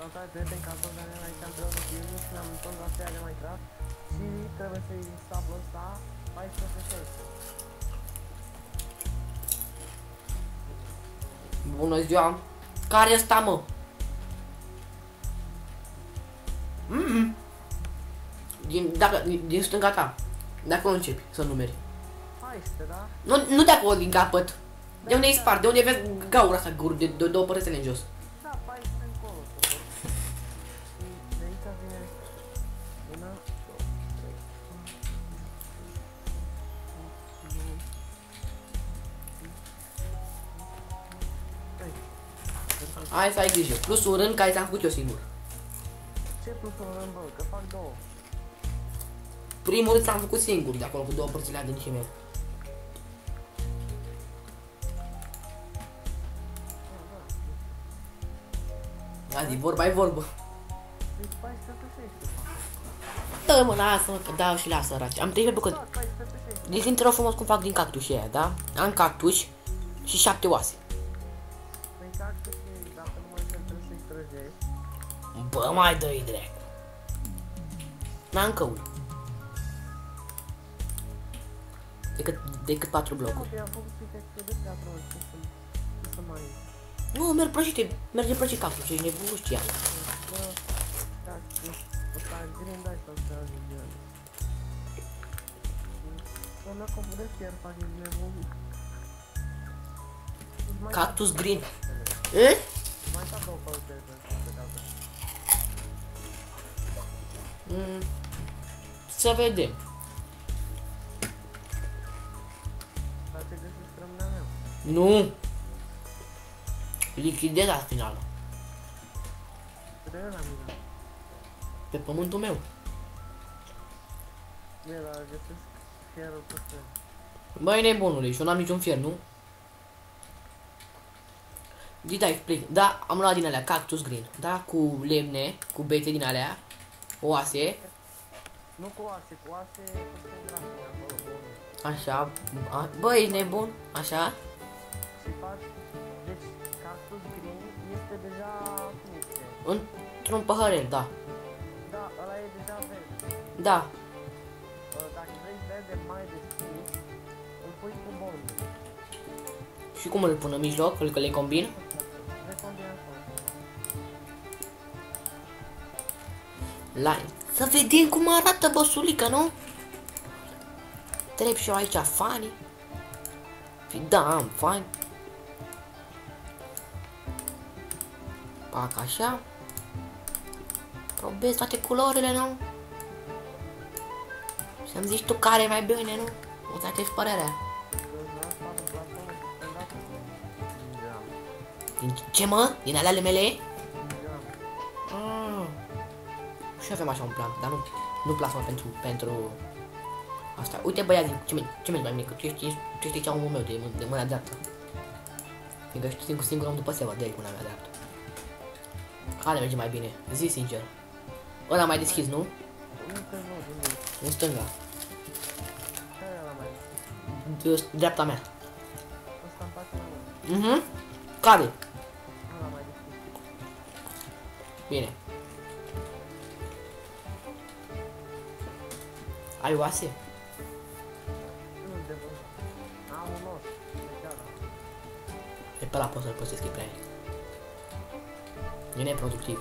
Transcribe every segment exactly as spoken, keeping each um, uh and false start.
Salutare prieteni, ca toți venim aici împreună cu Unix și ne-am întors la seria de Minecraft și trebuie să-i instalăm ăsta paisprezece șaisprezece. Bună ziua! Care ăsta, mă? Mm-hmm. Din, dacă, din stânga ta. De acolo începi să numeri. paisprezece, da? Nu, nu de acolo, din capăt. De unde Da, e spart? De unde vezi gaura asta, gur, de, de două părățele în jos. Da, paisprezece încolo. Și de aici vine una, două, trei. Hai să ai grijă. Plus un rând care ți-am făcut eu singur. Ce plus un rând, bă? Că fac două. Primul rând ți-am făcut singur, de acolo cu două părțile adâncime. Azi, vorba e vorbă. Deci paisprezece șaisprezece. Dă mă, lasă-mă, că dau și la săraci. Am trei bucăți. Da, paisprezece șaisprezece. Deci te rog frumos cum fac din cactus aia, da? Am cactus și șapte oase. Păi cactus și dacă nu mai trebuie să-i trăgești. Bă, mai dă-i drept. N-am încă unul. Decât, decât patru blocuri. Eu am făcut și textul de teatru, ce să, ce să mai... Nu, merg prăjite, merge prăjit cactus, ești nebun, nu știam. Bă, cactus, ăsta green dai sau să ajungi el. Doamna copul de fier fac ești nebun. Cactus green. E? Mai fac două pălte de cactus. Mm. Să vedem. Dar te găsești rămânea mea. Nu. Lichidez la final. De la mine. Pe pământul meu. Bine, dar găsesc fierul cu fel. Băi nebunule, și eu n-am niciun fier, nu? Dita explic. Da, am luat din alea, cactus green. Da, cu lemne, cu bețe din alea, oase. Nu cu oase, cu oase cu stengrafie acolo, bun. Așa, a, băi, ești nebun, așa. Și faci, deci cactus green este deja, cum este? Într-un paharel, da. Da, ăla e deja verde. Da. Dacă vrei verde mai deschis, îl pui cu bonde. Și cum îl pun în mijloc, îl că le combin? Le combina acolo. Line. Să vedem cum arată băsulică, nu? Trep și eu aici fani. Da, am fani. Pac așa. Probez toate culorile, nu? Să-mi zici tu care e mai bine, nu? O să te părerea. Din ce, mă? Din alea mele? Ah. Și avem așa un plan, dar nu, nu plasma pentru, pentru asta. Uite băiații, ce mergi ce mai mică, tu ești, tu ești cea omul meu de, de mâna dreaptă. Fiindcă știi cu singur om după seva, de-aia cu mâna mea dreaptă. Care merge mai bine? Zi sincer. Ăla mai deschis, nu? În stânga. De dreapta mea. Mhm. Care? Bine. Ai oase? Nu, de bun. Am un os. E pe ăla poți să-l poți prea el. E neproductiv.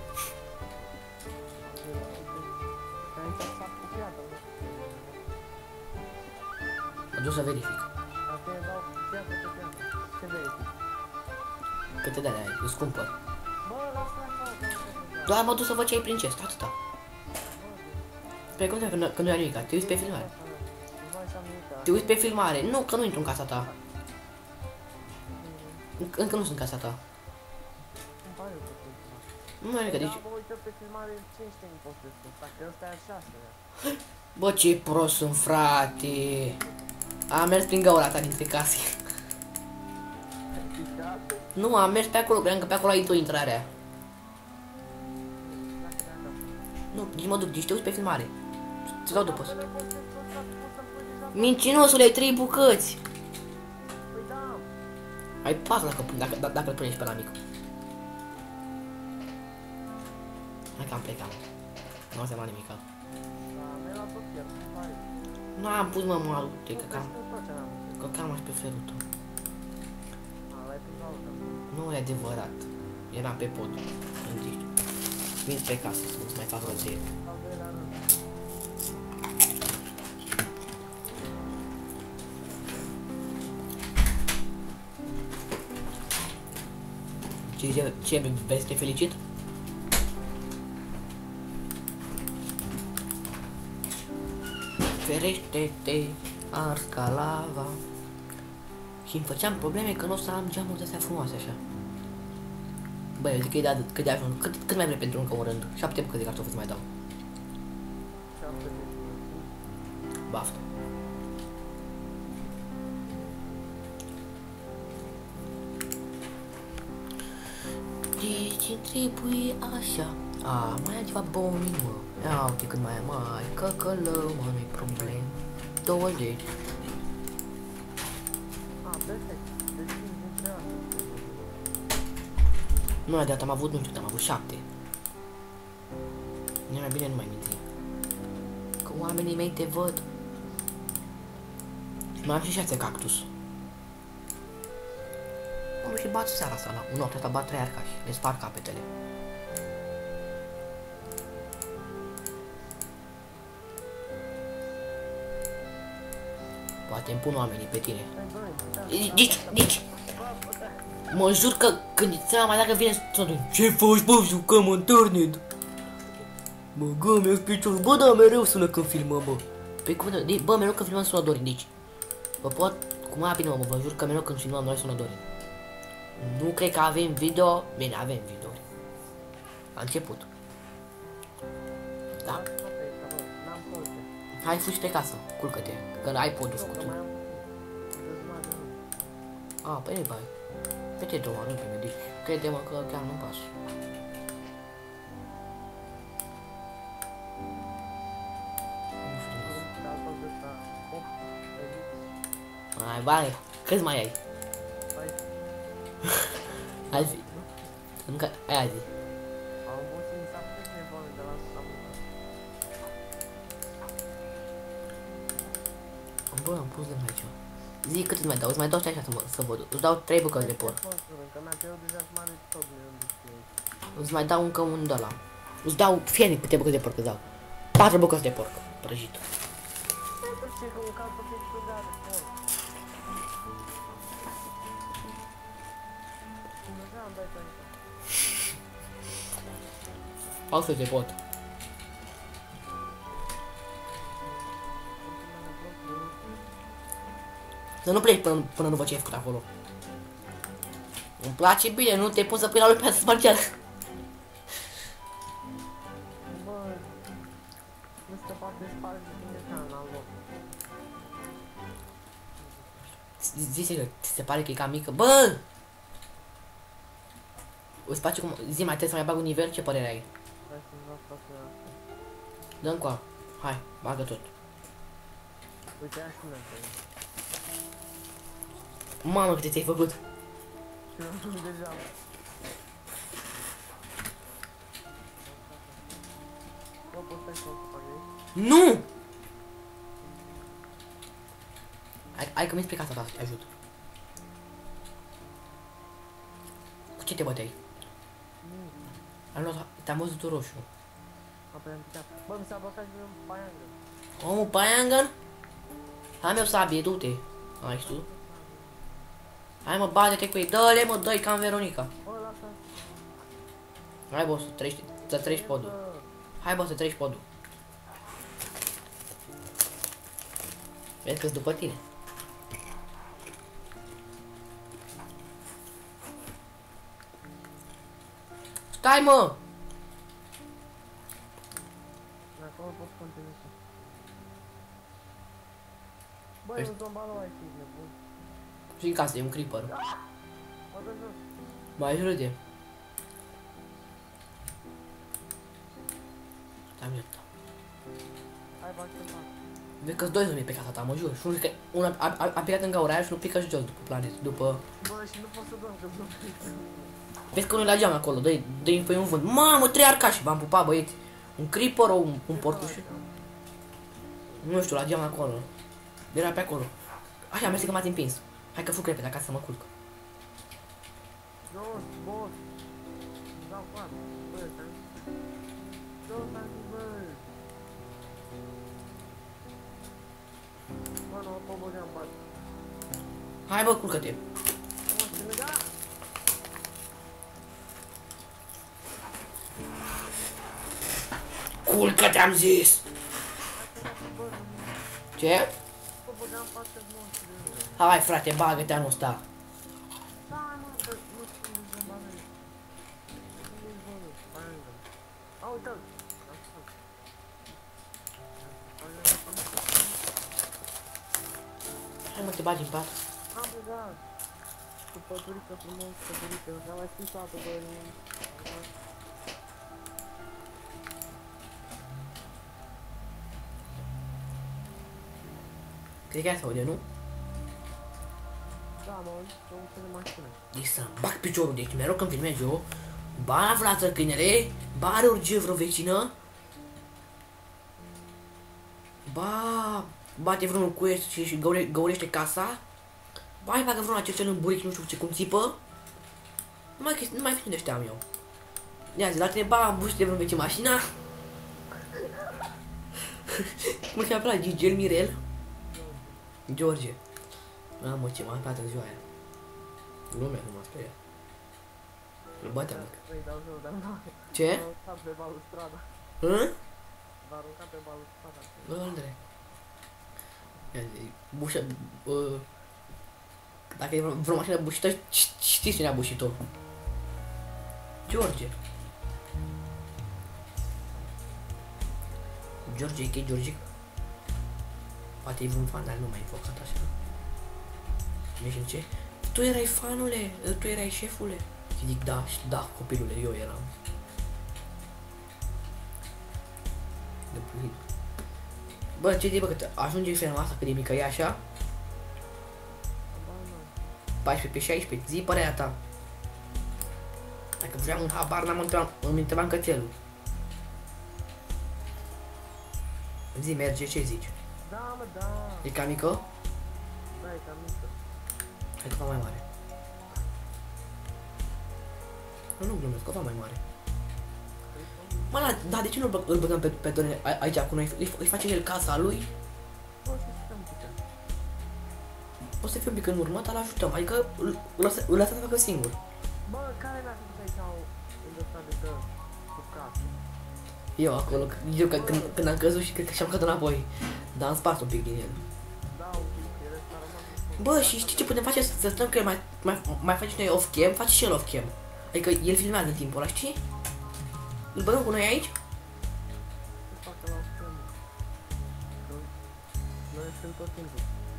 Mă duc să verific. Câte de alea ai? Îți cumpăr. Doar mă duc să văd ce ai prin chest, atâta. Pe cum că, că nu e nimic, te uiți pe filmare. Te uiți pe filmare. Nu, că nu intru în casa ta. Încă, încă nu sunt în casa ta. Nu e nimic, deci... Bă, ce prost sunt, frate. Am mers prin gaura ta dintre case. Nu, am mers pe acolo, cream că pe acolo ai tu intrarea. Nu, deci mă duc, deci te uiți pe filmare. Ți dau după. Mincinosule, ai trei bucăți. Ai patru dacă, dacă, dacă îl punești pe la mic. Hai că am plecat. Nu o să mai nimica. Da, mi-ai luat tot chiar. Hai. Nu am pus mă mă te că cam. Vezi că tot ce n-am pus. Că cam aș pe ferutul. A, l-ai pus la altă. Nu e adevărat. Eram pe pod. Îmi zici. Vin spre casă să mai fac roție. Al doilea rând. Ce, ce vrei să te felicit? Ferește-te, ars ca lava. Și îmi făceam probleme că nu o să am geamuri astea frumoase așa. Băi, eu zic că e de atât, că de ajuns. Cât, cât mai vrei pentru încă un rând? Șapte bucăți de cartofi îți mai dau. șapte de Baftă. Deci îmi trebuie așa. A, mai am ceva boni, mă. Ia uite cât mai am, mai căcălău, mă, nu-i problem. douăzeci. A, perfect. Deci cinci dintre astea. Nu, de am avut, nu știu, am avut șapte. Nu mai bine nu mai minți. Că oamenii mei te văd. Mai am și șase cactus. Mă, și bat seara asta la noaptea asta bat trei arcași. Le spar capetele. Poate îmi pun oamenii pe tine. Deci, deci, mă jur că când ți-am mai dacă vine să spun ce faci, bă, jucăm în internet. Bă, gă, mi-a picior, bă, da, mereu sună când filmăm, bă. Pe cuvânt, de, bă, mereu când filmăm sună Dorin, deci. Bă, pot, cum mai bine, mă, vă jur că mereu când filmăm noi sună Dorin. Nu cred că avem video, bine, avem video. A început. Da. Hai, fugi pe casă, culcă-te, că ai podul făcut. A, păi nu bai. Pe te două, nu pe mine, deci crede-mă că chiar nu-mi pasă. Mai bani, câți mai ai? Hai zi. Încă, aia zi. Am avut șapte telefoane de la Samuel. Bă, am pus de aici. Zi cât îți mai dau, îți mai dau stai așa să, mă, să văd. Îți dau trei bucăți de porc. Că mi-a cerut deja mare tot de unde știu. Îți mai dau încă un de ăla. Îți dau fienic câte bucăți de porc îți dau. Patru bucăți de porc, prăjit. Pentru ce că un cartofi explozat de porc. Deja am dat aici. Altfel te pot. Să nu pleci până, până nu văd ce ai făcut acolo. Îmi place bine, nu te pun să pui la lui pe să spargeală. Bă, nu se poate sparge din ecran la loc. Zi că ți se pare că e cam mică. Bă! Îți place cum... Zi, mai trebuie să mai bag un nivel? Ce părere ai? Hai să-mi dau toate astea. Dă-mi coa. Hai, bagă tot. Uite, ia și merge. Mamă, câte ți-ai făcut. Și l-am făcut deja. Bă, poți să-i fac aici? Nu! Hai, hai că mi-ai pe casa ta să te ajut. Cu ce te băteai? Am luat... Te-am văzut roșu. Apoi am picat. Bă, mi s-a blocat și un paiangă. Omul Paiangan? Hai mă sabie, du-te. Ai știu. Hai mă, bate-te cu ei. Dă-le mă, dă-i ca în Veronica. Bă, lasă. Hai bă, să treci, să treci podul. Hai bă, să treci podul. Vezi că-s după tine. Stai mă! Acolo poți continui. Bă, Ești- e un zombalou aici, e nebun. Și în casă, e un creeper. Mă dă jos. Mai râde. Stai miertă. Hai, fac ce fac. Vezi că-s doi zombi pe casa ta, mă jur. Și unul că una a, a, a picat în gaura aia și nu pică și jos după planet, după... Bă, și nu pot să dorm, că nu pică. Vezi că nu la geam acolo, dă-i, dă-i pe un vânt. Mamă, trei arcași, v-am pupat băieți. Un creeper, un, un portuș. Nu știu, la geam acolo. Era pe acolo. Așa, mersi că m-ați împins. Hai că fug repede acasă să mă culc. Nu, boss. Dau fan. Bă, stai. Nu, stai, bă. Bă, nu, mă băgeam în pat. Hai bă, culcă-te. Mă, ce lega? Culcă-te, am zis! Bă, Ce? mă băgeam în pat de monstru. Hai frate, bagă-te anul ăsta. Da, mă, că nu știu unde să-mi bagă. Unde-i bă, bagă. A, uite-l. Hai mă, te bagi în pat. Am plecat. Cu pădurică frumos, pădurică. Am mai scris toată, bă. Cred că aia se aude, nu? Da, mă, sunt un fel de mașină. Deci să-mi bag piciorul, deci mereu când filmez eu. Ba la vlață câinele, ba are urgie vreo vecină. Ba bate vreunul cu el și, și găure, găurește casa. Ba mai bagă vreunul acel în buric, nu știu ce, cum țipă. Nu mai, nu mai știu de știam eu. Ia zi, la tine, ba, buși de vreun vecin mașina. Cum se apela, Gigel Mirel? George. Mamă, ce m-a aflat în ziua aia. Lumea nu m-a speriat. Îl batea, mă. Vrei, dau jos, dar nu. Ce? M-a aruncat pe balustrada. Hă? M-a aruncat pe balustrada. Bă, Andrei. Ia zi, bușă, uh, dacă e vreo, vreo mașină bușită, știți cine a bușit-o? George. George, e George. Poate e vreun fan, dar nu mai invocat așa. Nu știu ce. Tu erai fanule, tu erai șefule. Și zic, da, da, copilule, eu eram. Bă, ce zic, bă, că ajunge filmul asta pe de mică, e așa? paisprezece pe șaisprezece, zi părerea ta. Dacă vreau un habar, n-am întrebat, îmi întrebam cățelul. Zi, merge, ce zici? Da, mă, da. E ca mică? Da, e cam mică. Hai că va mai mare. Nu, nu glumesc, că va mai mare. Mă, da, da, de ce nu îl bă- îl băgăm pe, pe Dorine a- aici cu noi? Îi, îi face el casa lui? O să stăm putem. O să fie un pic în urmă, dar l-ajutăm. Adică îl, îl, lăsa- îl lăsăm să facă singur. Bă, care mi-a făcut aici un ăsta de dă cu casă? Eu acolo, eu că, când, când am căzut și cred că și-am căzut înapoi. Dar am spart un pic din el. Da, un pic, că el ăsta a rămas în fond. Bă, și știi ce putem face? Să stăm că mai, mai, mai face noi off-cam, face și el off-cam. Adică el filmează în timpul ăla, știi? Îl băgăm cu noi aici? Ce facă la off-cam? Noi sunt tot timpul.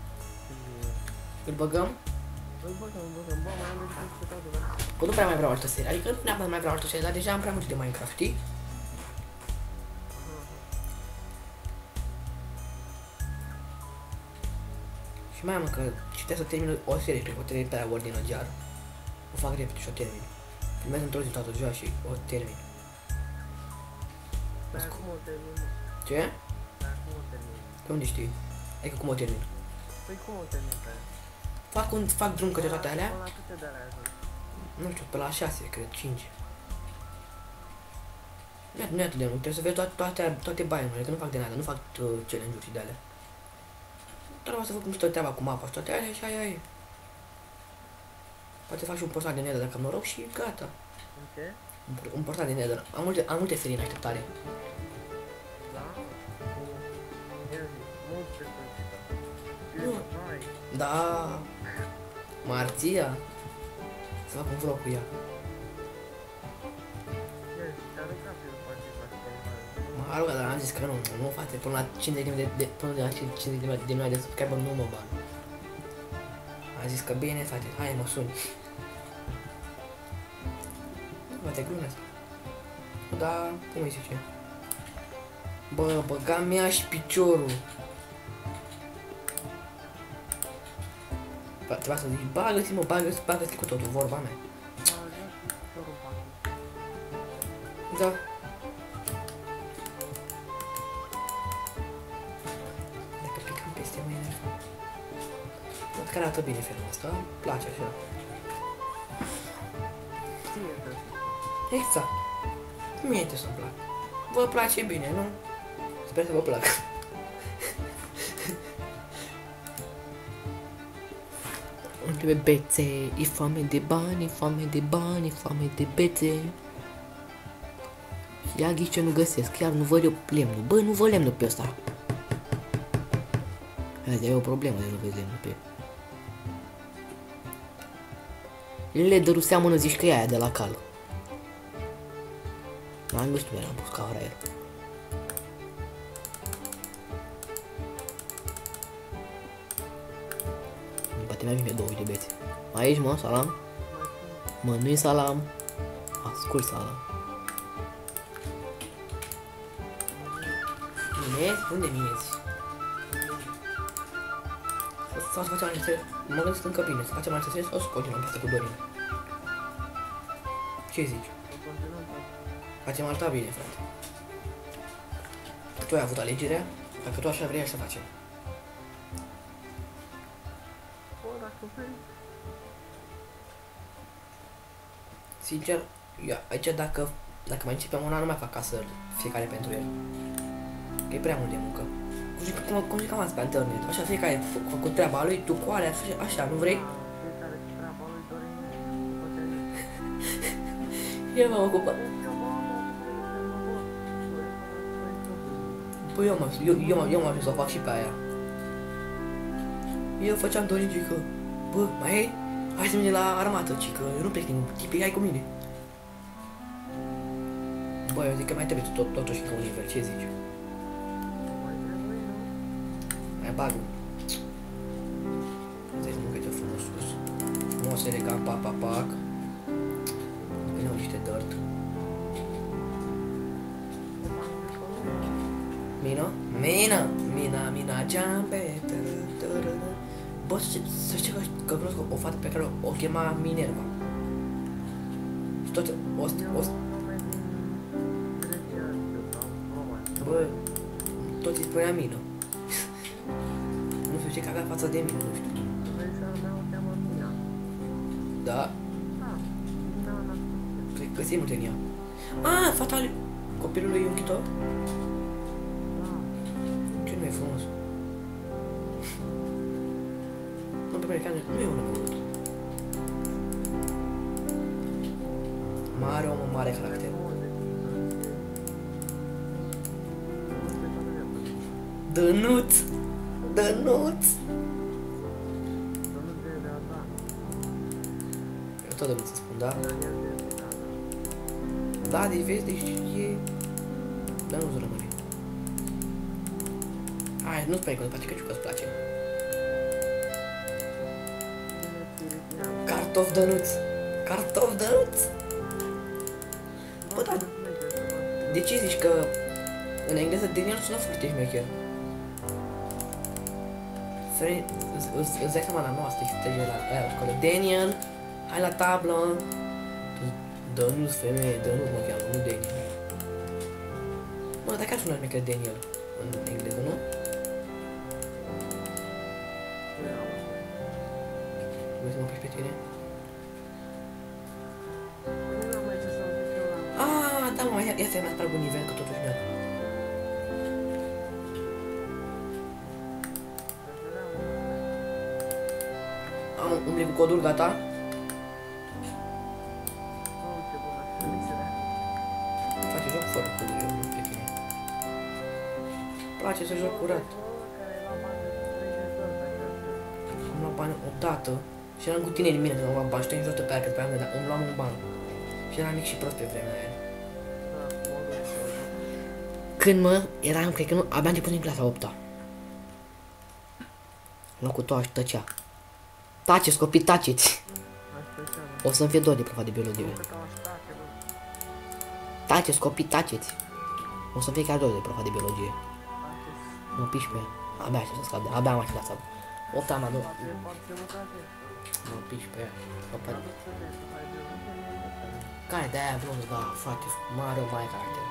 Îl băgăm? Îl băgăm, îl băgăm. Bă, mai am de zis pe toate, dar... Că nu prea mai vreau altă serie. Adică nu neapărat mai vreau altă serie, dar deja am prea multe de Minecraft, știi? Și mai am că și trebuie să termin o serie, cred că o termin pe aia Ordinăgear. O fac repede și o termin. Filmez într-o zi toată ziua și o termin. Dar acum o termin, mă. Ce? Dar acum o termin. Pe unde știi? Adică cum o termin? Păi cum o termin pe aia? Fac, un, fac drum către toate alea? Până la câte de alea ajung? Nu știu, pe la șase, cred, cinci. Nu e- nu e atât de mult, trebuie să vezi toate, toate, toate baiurile, că nu fac de nada, nu fac uh, challenge-uri și de alea. Dar vreau să văd cum stă treaba cu mapa și toate alea și aia e. Poate fac și un portal de nether dacă am noroc și gata. În ce? Un, por- un portal de nether. Am multe, am multe serii în așteptare. Da? Ia zi, mult pe solicită. Nu. Hai. Da. Marția. Să fac un vlog cu ea. Ia zi, te arunca pe după ce faci filmare. M-a rugat, dar am zis că nu, nu frate, până la cincizeci de, de, până la cincizeci de, de milioane de subscriber nu mă bag. Am zis că bine, frate, hai mă suni. Bă, te glumesc. Da, cum îi zice? Bă, băgam mea și piciorul. Ba, trebuia să zici, bagă-ți mă, bagă-ți, bagă-ți cu totul, vorba mea. Da. Dacă picăm peste mai enervant. Văd că arată bine felul ăsta, îmi place așa. Ție trebuie. Exact. Mie trebuie să-mi plac. Vă place bine, nu? Sper să vă placă. Întrebe bețe, e foame de bani, e foame de bani, e foame de bețe. Ia ghice, nu găsesc, chiar nu văd eu lemnul. Bă, nu văd lemnul pe ăsta. Azi e o problemă de nu vezi lemnul pe el. Leader-ul seamănă, zici că e aia de la cal. Am nu știu, am pus ca ora el. Poate mi-a vine două de bețe. Aici, mă, salam. Mănânci salam. Ascult salam. Minezi? Unde minezi? Sau să facem aceste... Mă gândesc încă bine, să facem aceste sau să continuăm pe asta cu Dorin? Ce zici? Facem alta bine, frate. Tu ai avut alegerea? Dacă tu așa vrei, așa facem. Sincer, eu aici dacă, dacă mai începem una, nu mai fac casă fiecare pentru el. Că e prea mult de muncă. Cum, cum zicam azi pe internet, așa fiecare cu, cu treaba lui, tu cu alea, așa, așa, nu vrei? Fiecare cu treaba lui Dorin. El m-am ocupat. Păi eu m-am eu, eu, eu m-am ajuns să o fac și pe aia. Eu făceam Dorin, cică, bă, mai e? Hai să mergem la armată, cică, eu nu plec din tipii, hai cu mine. Bă, eu zic că mai trebuie tot, totuși ca un nivel, ce zici? Mai bag. Deci nu câte frumos sus. Frumos, elegant, pac, pac, pac. Veneau niște dirt. Mina? Mina! Mina, Mina, jumpe. Bă, să știi că, că cunosc o fată pe care o, o chema Minerva. Și toți, o, o, bă, toți îi spunea Mina. Nu știu ce că avea față de mine, nu știu. Da? Cred că simt în ea. Ah, fata lui... copilului Yukito? Ce nu e frumos? Nu, pe mine, nu e unul mult. Mare om, mare caracter. Dănuț! Dănuț! Eu tot dănuț să spun, da? Da, deci vezi, deci e... Dănuț rămâne. Hai, nu spune că după Pikachu că îți place. Cartof Dănuț! Cartof Dănuț! Bă, da... De ce zici că în engleză Daniel sună foarte șmecher? Îți dai seama la noastră, știi, la aia la școală. Daniel, hai la tablă. Dănuț, femeie, Dănuț mă cheamă, nu Daniel. Bă, dar care sună șmecher Daniel în engleză, nu? Vrei să mă oprești pe tine? Ah, da, mă, ia să-i mai sparg un nivel, că totuși mi-a... Am umblit cu codul, gata? Face joc fără codul, eu nu pe tine. Place să joc curat. Am luat bani odată și eram cu tine în mine când am luat bani și te înjotă pe aia, că pe aia îmi luam un ban. Și eram mic și prost pe vremea aia. Când mă, eram, cred că nu, abia început din clasa a opta. Locul tău aș tăcea. Taceți, copii, taceți! O să-mi fie dor de profa de biologie. Taceți, copii, taceți! O să-mi fie chiar dor de profa de biologie. Mă piși pe ea. Abia aștept să scap de... Abia am așteptat să... opt am adus. Mă piși pe ea. Mă Am pare. vrut să vezi, să mai vezi, nu te nimic. Care de-aia bronz, da, frate, mare o mai caracter.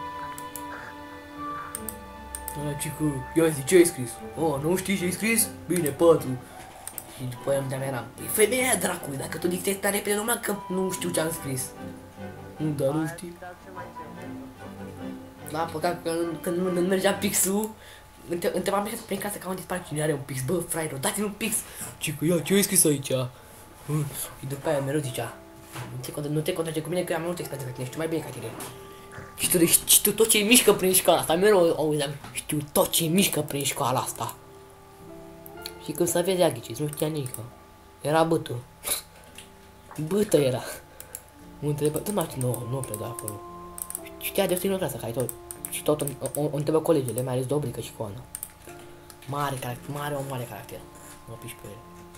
Ăla, cică, ia zi, ce ai scris? Oh, nu știi ce ai scris? Bine, patru. Și după aia îmi eram, e femeia dracului, dacă tu dictezi prea repede, numai că nu știu ce am scris. Nu, dar nu știi. Dar ce mai cer? Da, păcat că când nu nu mergea pixul, între- întrebam prin casă ca unde dispare cine are un pix. Bă, fraieră, dați-mi un pix. Cică, ia, ce ai scris aici? Uh, Și după aia mereu zicea, nu te, contra- nu te contrage cu mine că eu am multă experiență ca tine, știu mai bine ca tine. Și tu, știu tot ce mișcă prin școala asta, mereu auzeam, știu tot ce mișcă prin școala asta. Și când să vezi aghicis, nu știa nici. Era bătă. Bătă era. Mă întreba, tu mai știi, nu, nu pleda acolo. Știa de în clasă, care tot. Și tot o, o, o întrebă colegele, mai ales Dobrică și cu Ana. Mare caracter, mare, o mare caracter. Mă piși pe ele.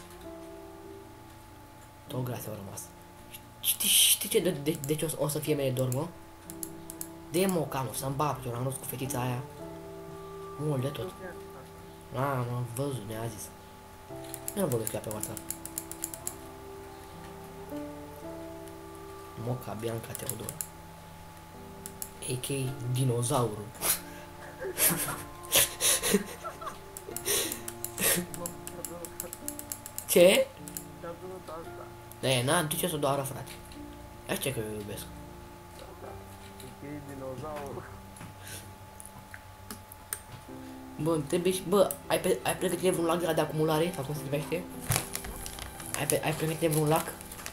Tot grase au rămas. Știi, știi ce, de, de, de ce o, o să fie mele dormă? De mocanul, să-mi bag, eu am dus cu fetița aia. Mult de tot. A, m-am văzut, ne-a zis. Eu nu vorbesc cu ea pe WhatsApp. Moca Bianca Teodora. A K A dinozaurul. Ce? Ți-a plăcut asta. E, n-am de ce să doară, frate. Ia ce că eu iubesc. E dinozaur. Bă, trebuie și... Bă, ai, pe, ai pregătit vreun lac de la de acumulare? Sau cum se numește? Ai, pe, ai pregătit vreun lac?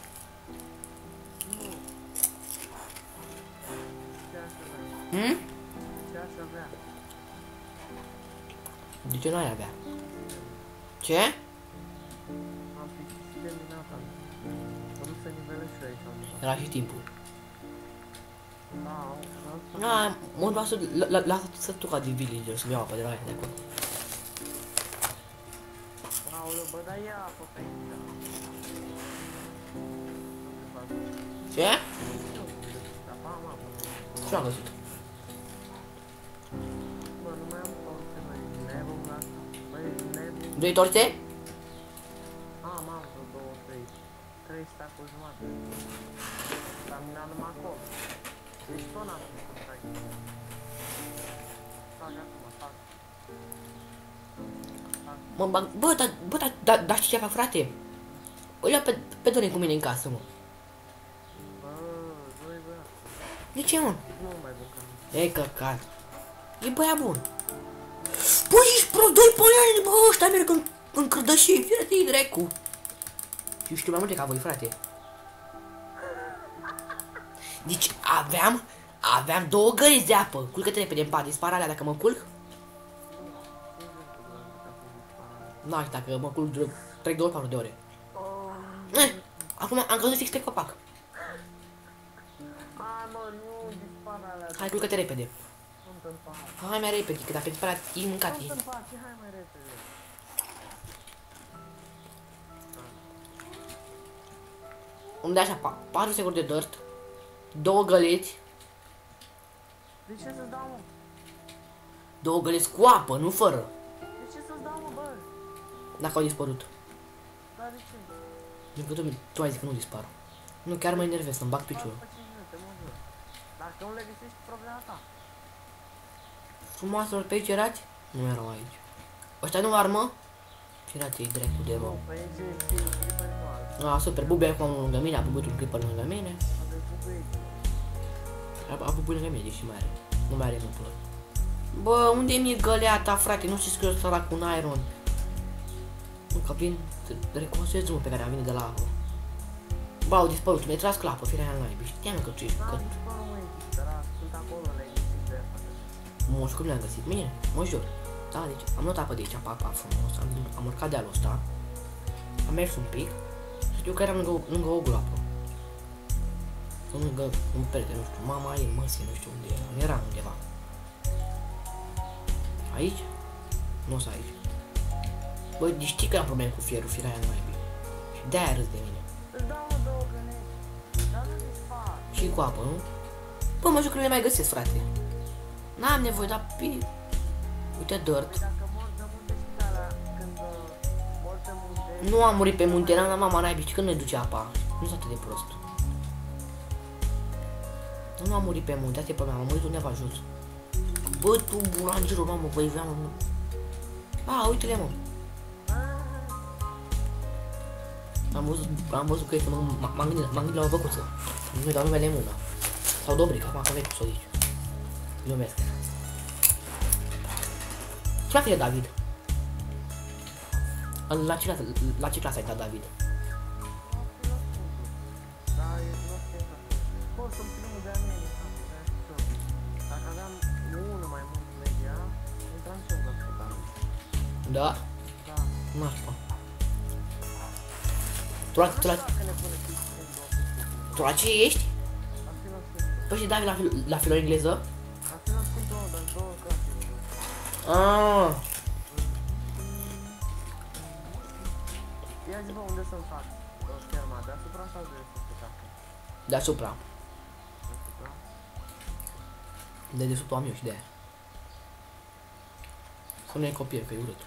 Ce aș avea? Hm? Ce aș avea? De ce n-ai avea? Ce? Am plictisit terminata. Mă duc să nivelez și eu aici undeva. Era și timpul. Da, vreau să... Na, mă lasă, lasă să tu ca de villager, să-mi iau apă de la aia de acolo. Aoleu, bă, dar ia apă pe aici. Ce? Da, am apă. Ce am găsit? Bă, nu mai am torțe, băi, nebun la asta. Băi, nebun. Doi torțe? Am, am vreo două, trei. Trei stacuri jumate. Dar mi-a numai acolo. Deci tot n-am făcut să fac. Fac acum, fac. Fac. Mă bag... Bă, dar, bă, dar, dar, dar știi ce fac, frate? O ia pe, pe Dorin cu mine în casă, mă. Bă, doi băiat. De ce, mă? Nu mai bun ca mine. E căcat. E băia bun. Bă, ești pro, doi pălări, bă, ăștia merg în, în cârdășii, fii-te-i dracu. Și știu mai multe ca voi, frate. Deci aveam, aveam două găriți de apă. Culcă-te repede în pat, dispar alea dacă mă culc. Nu știu, dacă mă culc, trec două patru de ore. Eh, acum am căzut fix pe copac. Hai mă, nu dispar alea. Hai, culcă-te repede. Sunt în pat. Hai mai repede, că dacă dispara, e mâncat. Sunt în pat, hai mai repede. Unde așa, patru secunde de dirt, două găleți, De ce să-ți dau, mă? două găleți cu apă, nu fără. De ce să-ți dau, mă, bă? Dacă au dispărut. Dar de ce? Pentru că tu, tu ai zis că nu dispar. Nu, chiar mă enervez, să-mi bag piciorul. După cinci minute, mă jur. Dacă nu le găsești, problema ta. Frumoaselor pe aici erați? Nu erau aici. Ăștia nu armă? Și erați ei dreptul de rău. Păi ce e clipper nu are. Ah, super, Bubi acum lângă mine, a bubut un clipper lângă mine. Avem bubuie. A, a bubut lângă mine, deși mai are. Nu mai are motor. Bă, unde mi-e găleata, frate? Nu știu că eu cu un iron. Nu, că vin, reconstruiesc drumul pe care am venit de la apă. Bă, au dispărut, mi-ai tras clapă, firea aia naibii. Știam că tu ești, Da, că... nici până nu mă există, dar sunt acolo, le-ai găsit de asta. Mă, și cum le-am găsit? Mine, mă jur. Da, deci am luat apă de aici, apa, apa frumos, am, am urcat dealul ăsta. Am mers un pic. Știu că eram lângă, lângă o groapă. Sau lângă un perete, nu știu, mama ei, măsie, nu știu unde era. Era undeva. Aici? Nu sunt aici. Bă, știi că am probleme cu fierul, firea aia naibii. Și de-aia râs de mine. Îți dau, mă, două găleți. Dar nu dispar. Și cu apă, nu? Bă, mă jur că nu le mai găsesc, frate. N-am nevoie, dar pi... Uite, dirt. Păi dacă mor de munte și alea, când uh, mor de munte, Nu am murit pe munte, eram la mama naibii, și când ne duce apa? Nu sunt atât de prost. Nu am murit pe munte, asta e problema, am murit undeva jos. Bă, tu, bulangerul, mamă, băi, vreau, mă. A, uite-le, mă. Am văzut, am văzut că este, m-am gândit, m-am gândit la o băcuță. Nu-i dau numele Muna. Sau Dobric, acum că vei să o zici. Glumesc. Ce a făcut David? La ce, clasă, la ce clasă ai dat David? Da, e doar că pot să-mi primul de-a mea, dacă aveam unul mai mult media, intram și eu în clasă. Da? Da. Nașpa. Tu la, tu la, tu la ce ești? Păi și David la, fil, la filor engleză? La final sunt două, dar două clase. Aaaa. Ia zi, bă, unde să-mi fac ferma? Deasupra sau de sus? Deasupra. Deasupra? De desubt am eu și de aia. Să nu e copier, că e urât.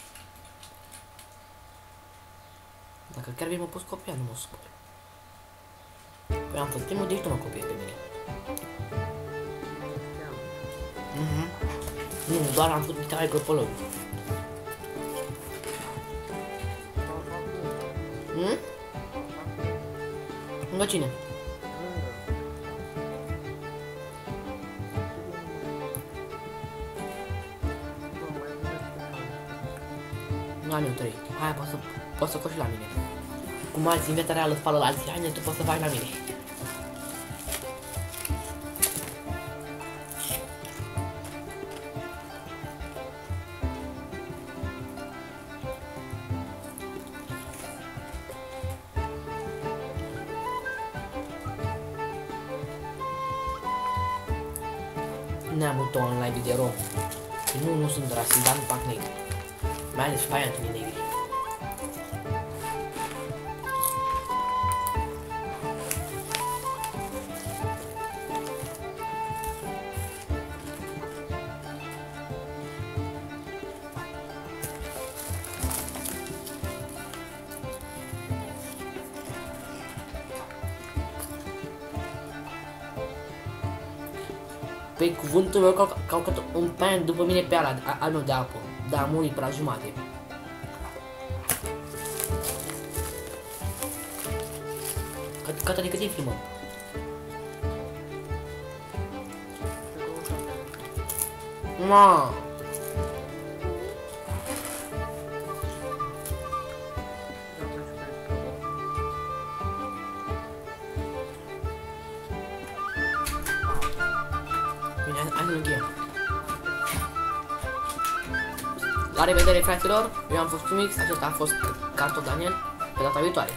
Dacă chiar vei mă poți copia, nu mă supăr. Păi am fost primul, deci tu mă copiei pe mine. Mhm. Nu, doar am făcut tare gropolog. Hmm? Lângă cine? Nu am eu trei. Hai, poți să, poți să coși la mine. Cum alții în viața reală spală la alții, haine, tu poți să faci la mine. Ne-am avut online de rom. Nu, nu sunt rasist, dar nu fac negri. Mai ales pe aia întâlni negri. Pe cuvântul meu că au căucat un pan după mine pe ala al meu de apă, dar am murit pe la jumate. Cătă de cât e filmăm? Ma. La revedere, fraților, eu am fost Mix, acesta a fost Cartof Daniel, pe data viitoare.